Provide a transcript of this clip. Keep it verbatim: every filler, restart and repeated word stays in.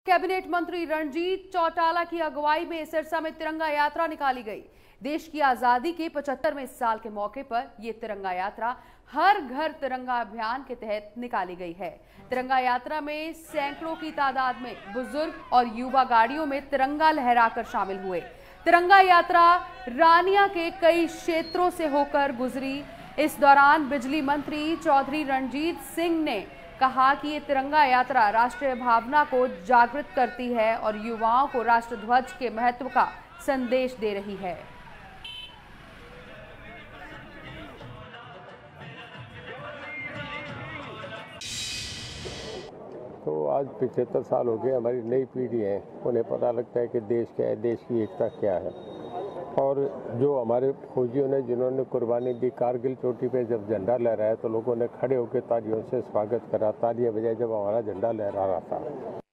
Cabinet मंत्री रणजीत चौटाला की अगुवाई में सिरसा में तिरंगा यात्रा निकाली गई। देश की आजादी के पचहत्तरवें साल के मौके पर यह तिरंगा यात्रा हर घर तिरंगा अभियान के तहत निकाली गई है। तिरंगा यात्रा में सैकड़ों की तादाद में बुजुर्ग और युवा गाड़ियों में तिरंगा लहराकर शामिल हुए। तिरंगा यात्रा रानिया के कई क्षेत्रों से होकर गुजरी। इस दौरान बिजली मंत्री चौधरी रणजीत सिंह ने कहा कि ये तिरंगा यात्रा राष्ट्रीय भावना को जागृत करती है और युवाओं को राष्ट्रध्वज के महत्व का संदेश दे रही है। तो आज पचहत्तर साल हो गए, हमारी नई पीढ़ी है, उन्हें पता लगता है कि देश क्या है, देश की एकता क्या है। और जो हमारे फौजियों ने जिन्होंने कुर्बानी दी, कारगिल चोटी पे जब झंडा लहराया तो लोगों ने खड़े होकर तालियों से स्वागत करा, तालियां बजाई जब हमारा झंडा लहरा रहा था।